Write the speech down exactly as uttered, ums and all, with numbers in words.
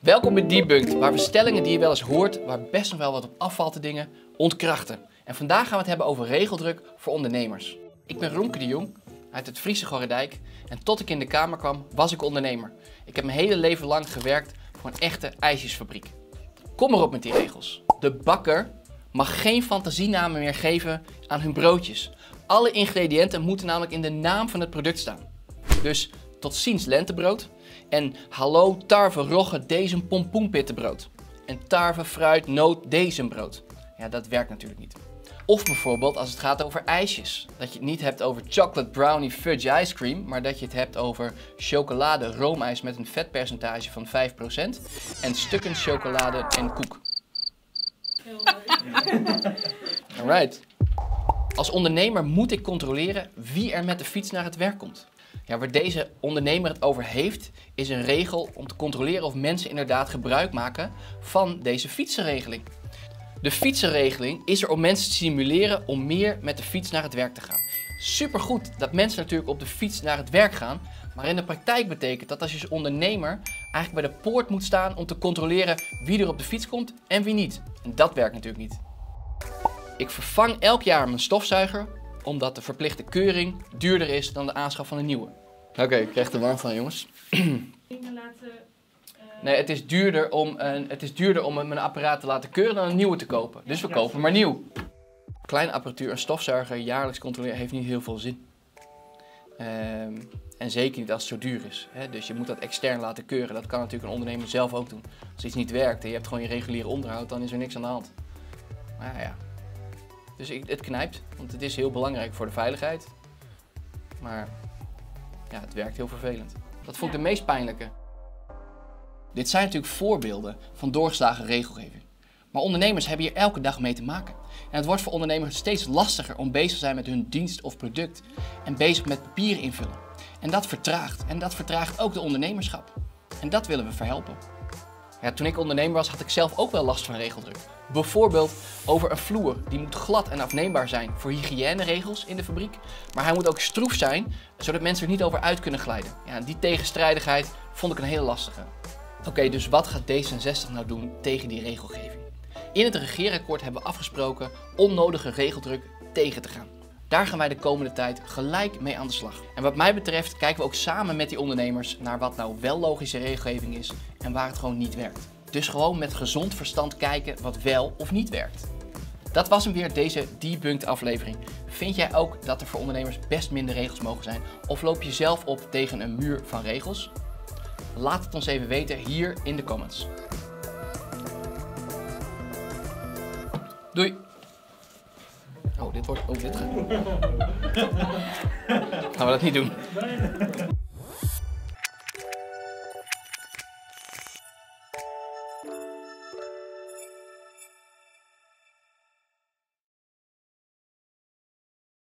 Welkom bij Debunked, waar we stellingen die je wel eens hoort, waar best nog wel wat op afvalt te dingen, ontkrachten. En vandaag gaan we het hebben over regeldruk voor ondernemers. Ik ben Romke de Jong, uit het Friese Gorredijk, en tot ik in de Kamer kwam, was ik ondernemer. Ik heb mijn hele leven lang gewerkt voor een echte ijsjesfabriek. Kom erop met die regels. De bakker mag geen fantasienamen meer geven aan hun broodjes. Alle ingrediënten moeten namelijk in de naam van het product staan. Dus tot ziens lentebrood en hallo tarwe rogge deze pompoenpittenbrood. En tarwe fruit noot dezembrood. Ja, dat werkt natuurlijk niet. Of bijvoorbeeld als het gaat over ijsjes. Dat je het niet hebt over chocolate brownie fudge ice cream, maar dat je het hebt over chocolade roomijs met een vetpercentage van vijf procent en stukken chocolade en koek. Heel leuk. Alright. Als ondernemer moet ik controleren wie er met de fiets naar het werk komt. Ja, waar deze ondernemer het over heeft, is een regel om te controleren of mensen inderdaad gebruik maken van deze fietsenregeling. De fietsenregeling is er om mensen te stimuleren om meer met de fiets naar het werk te gaan. Supergoed dat mensen natuurlijk op de fiets naar het werk gaan, maar in de praktijk betekent dat als je als ondernemer eigenlijk bij de poort moet staan om te controleren wie er op de fiets komt en wie niet. En dat werkt natuurlijk niet. Ik vervang elk jaar mijn stofzuiger, omdat de verplichte keuring duurder is dan de aanschaf van een nieuwe. Oké, okay, ik krijg er warm van, jongens. Dingen laten... Uh... Nee, het is duurder om een, het is duurder om mijn apparaat te laten keuren dan een nieuwe te kopen. Dus we kopen maar nieuw. Kleine apparatuur, een stofzuiger jaarlijks controleren heeft niet heel veel zin. Um, en zeker niet als het zo duur is. Hè? Dus je moet dat extern laten keuren. Dat kan natuurlijk een ondernemer zelf ook doen. Als iets niet werkt en je hebt gewoon je reguliere onderhoud, dan is er niks aan de hand. Maar ja. Dus ik, het knijpt, want het is heel belangrijk voor de veiligheid. Maar ja, het werkt heel vervelend. Dat vond ik de meest pijnlijke. Dit zijn natuurlijk voorbeelden van doorgeslagen regelgeving. Maar ondernemers hebben hier elke dag mee te maken. En het wordt voor ondernemers steeds lastiger om bezig te zijn met hun dienst of product. En bezig met papieren invullen. En dat vertraagt. En dat vertraagt ook de ondernemerschap. En dat willen we verhelpen. Ja, toen ik ondernemer was, had ik zelf ook wel last van regeldruk. Bijvoorbeeld over een vloer. Die moet glad en afneembaar zijn voor hygiëneregels in de fabriek. Maar hij moet ook stroef zijn, zodat mensen er niet over uit kunnen glijden. Ja, die tegenstrijdigheid vond ik een hele lastige. Oké, okay, dus wat gaat D zesenzestig nou doen tegen die regelgeving? In het regeerakkoord hebben we afgesproken onnodige regeldruk tegen te gaan. Daar gaan wij de komende tijd gelijk mee aan de slag. En wat mij betreft kijken we ook samen met die ondernemers naar wat nou wel logische regelgeving is en waar het gewoon niet werkt. Dus gewoon met gezond verstand kijken wat wel of niet werkt. Dat was hem weer, deze Debunked aflevering. Vind jij ook dat er voor ondernemers best minder regels mogen zijn? Of loop je zelf op tegen een muur van regels? Laat het ons even weten hier in de comments. Doei! Oh, dit wordt... Oh, dit gaat... Gaan we dat niet doen?